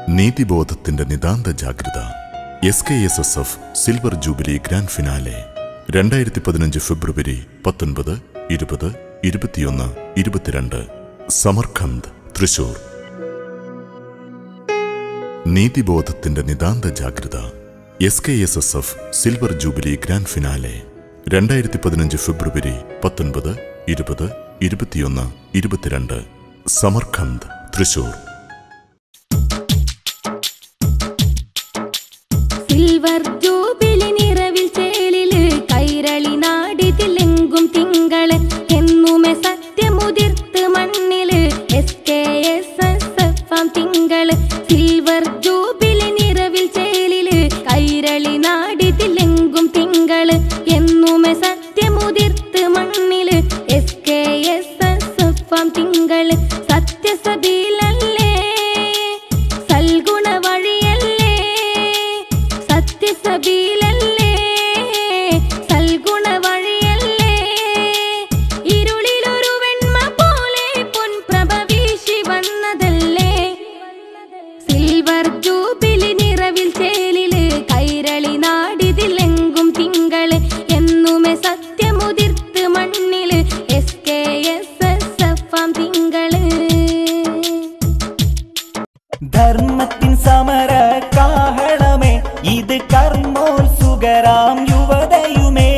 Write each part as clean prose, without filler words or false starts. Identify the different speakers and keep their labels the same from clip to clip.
Speaker 1: നീതിബോധത്തിന്റെ നിതാന്ത ജാഗ്രത. SKSSF silver jubilee grand finale 2015 February 19, 20, 21, 22. Samarkand, Thrissur. നീതിബോധത്തിന്റെ നിതാന്ത ജാഗ്രത. SKSSF silver jubilee grand finale 2015 February 19, 20, 21, 22. Samarkand, Thrissur.
Speaker 2: Silver jubilee നിറവിൽ ചേലില് കൈരളി നാടിതിലെങ്കും തിങ്കള് എന്നുമേ സത്യമുതിർത്ത് മണ്ണില് SKSSF തിങ്കള്. സിൽവർ ജൂബിലി നിറവിൽ ചേലില് കൈരളി നാടിതിലെങ്കും തിങ്കള് എന്നുമേ സത്യമുതിർത്ത് മണ്ണില് SKSSF തിങ്കള്. സത്യസബീലല്ലേ, സൽഗുണ വഴിയല്ലേ, സത്യസബീലല്ലേ, സൽഗുണ വഴിയല്ലേ. ഇരുളിലൊരു വെണ്മ പോലെ പൊൻപ്രഭ വീശി വന്നതല്ലേ. സിൽവർ ജൂബിലി നിറവിൽ ചേലില് കൈരളി നാടിതിലെങ്കും തിങ്കള് എന്നുമേ സത്യമുതിർത്ത് മണ്ണില് SKSSF തിങ്കള്.
Speaker 3: ധർമ്മത്തിൻ സമര കാഹളമേ, ഇത് കർമ്മോത്സുകരാം യുവതയുമേ.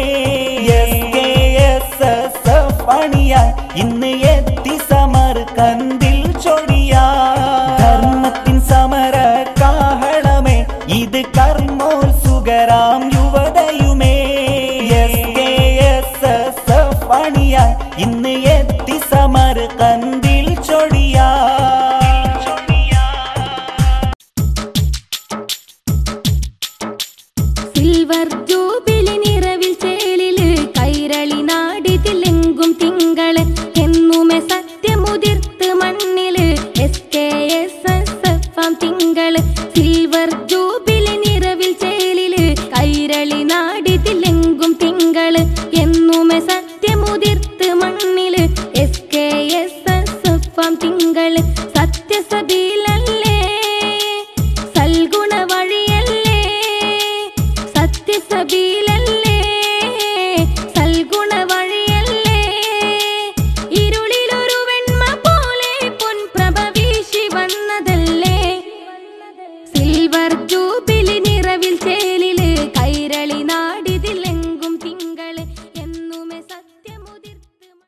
Speaker 3: SKSSF അണിയാൻ ഇന്ന് എത്തി സമർഖന്ദിൽ ചൊടി